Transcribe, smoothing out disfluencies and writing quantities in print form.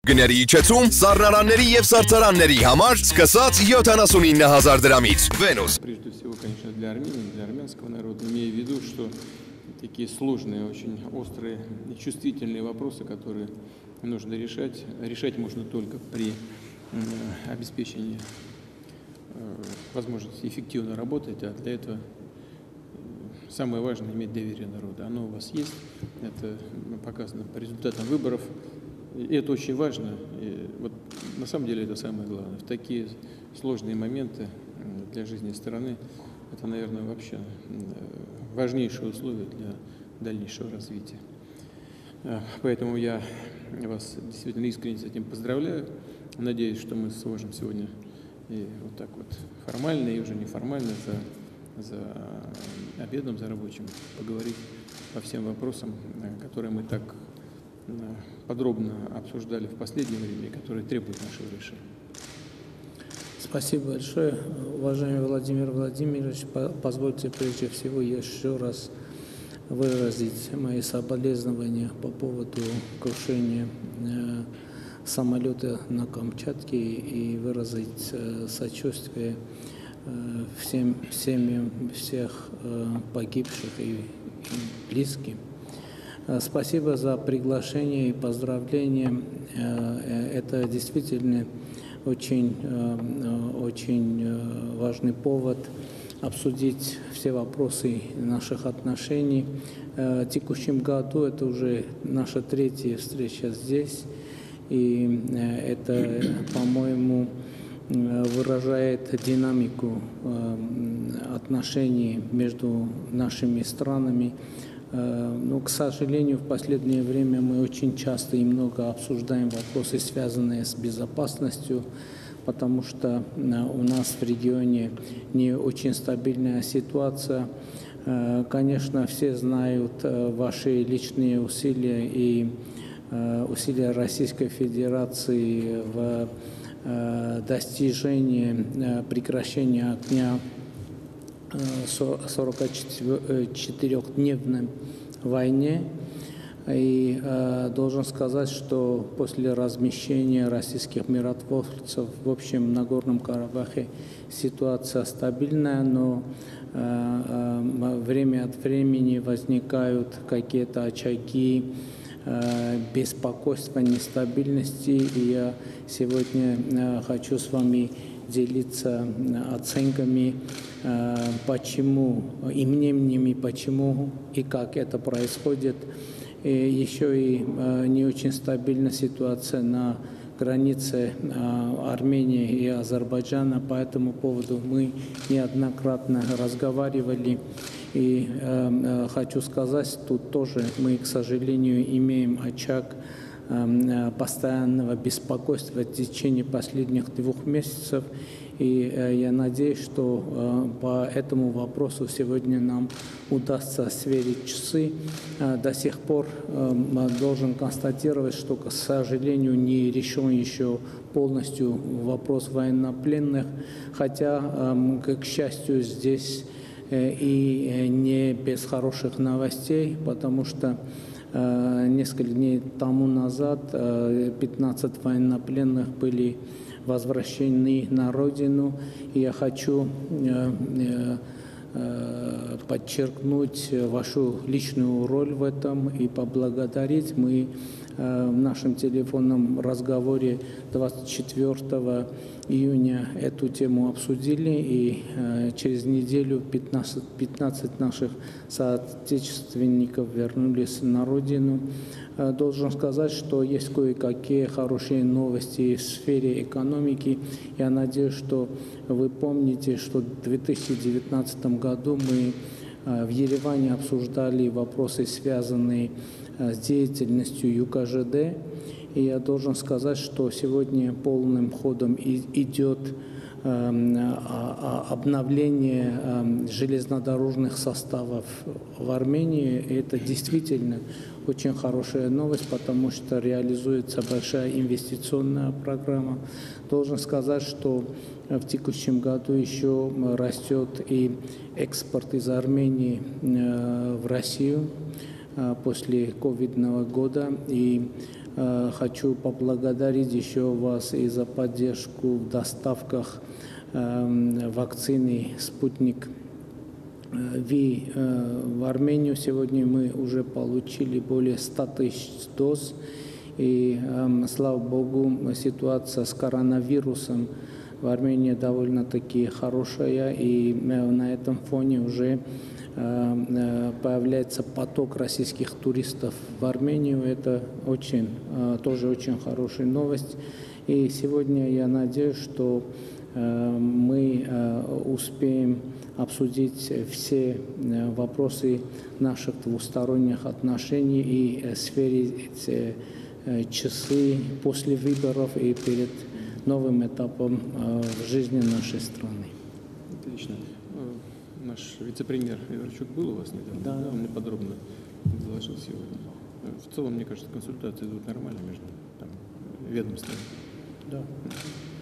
Գների իջեցում սառնարանների եւ սարսարանների համար սկսած 79,000 դրամից։ Venus. Прежде всего, конечно, для Армении, для армянского народа, имея в виду, что такие сложные, очень острые и чувствительные вопросы, которые нужно решать, решать можно только при обеспечении возможности эффективно работать, а для этого самое важное — иметь доверие народа. Оно у вас есть, это показано по результатам выборов, и это очень важно. И вот на самом деле это самое главное. В такие сложные моменты для жизни страны это, наверное, вообще важнейшее условие для дальнейшего развития. Поэтому я вас действительно искренне с этим поздравляю. Надеюсь, что мы сможем сегодня и вот так вот формально, и уже неформально за обедом, за рабочим поговорить по всем вопросам, которые мы так подробно обсуждали в последнее время и которые требуют нашего решения. Спасибо большое. Уважаемый Владимир Владимирович, позвольте прежде всего еще раз выразить мои соболезнования по поводу крушения самолета на Камчатке и выразить сочувствие всем семьям всех погибших и близким. Спасибо за приглашение и поздравления. Это действительно очень важный повод обсудить все вопросы наших отношений. В текущем году это уже наша третья встреча здесь, и это, по-моему, выражает динамику отношений между нашими странами. Но, к сожалению, в последнее время мы очень часто и много обсуждаем вопросы, связанные с безопасностью, потому что у нас в регионе не очень стабильная ситуация. Конечно, все знают ваши личные усилия и усилия Российской Федерации в достижении прекращения огня 44-дневной войне. И должен сказать, что после размещения российских миротворцев в общем Нагорном Карабахе ситуация стабильная, но время от времени возникают какие-то очаги беспокойства, нестабильности. И я сегодня хочу с вами делиться оценками, почему, и мнениями, почему и как это происходит. И еще и не очень стабильна ситуация на границе Армении и Азербайджана. По этому поводу мы неоднократно разговаривали. И хочу сказать, тут тоже мы, к сожалению, имеем очаг постоянного беспокойства в течение последних 2 месяцев. И я надеюсь, что по этому вопросу сегодня нам удастся сверить часы. До сих пор должен констатировать, что, к сожалению, не решен еще полностью вопрос военнопленных, хотя, к счастью, здесь и не без хороших новостей, потому что несколько дней тому назад 15 военнопленных были возвращены на родину. И я хочу подчеркнуть вашу личную роль в этом и поблагодарить. Мы в нашем телефонном разговоре 24 июня эту тему обсудили, и через неделю 15 наших соотечественников вернулись на родину. Должен сказать, что есть кое-какие хорошие новости в сфере экономики. Я надеюсь, что вы помните, что в 2019 году мы в Ереване обсуждали вопросы, связанные с деятельностью ЮКЖД. И я должен сказать, что сегодня полным ходом идет обновление железнодорожных составов в Армении. И это действительно очень хорошая новость, потому что реализуется большая инвестиционная программа. Должен сказать, что в текущем году еще растет и экспорт из Армении в Россию после ковидного года. И хочу поблагодарить еще вас и за поддержку в доставках вакцины «Спутник Ви» в Армению. Сегодня мы уже получили более 100 тысяч доз. И, слава Богу, ситуация с коронавирусом в Армении довольно-таки хорошая. И на этом фоне уже появляется поток российских туристов в Армению. Это тоже очень хорошая новость. И сегодня я надеюсь, что мы успеем обсудить все вопросы наших двусторонних отношений и сверить часы после выборов и перед новым этапом в жизни нашей страны. Отлично. Наш вице-премьер Иварчук был у вас недавно? Да. Он мне подробно изложил сегодня. В целом, мне кажется, консультации идут нормально между ведомствами. Да.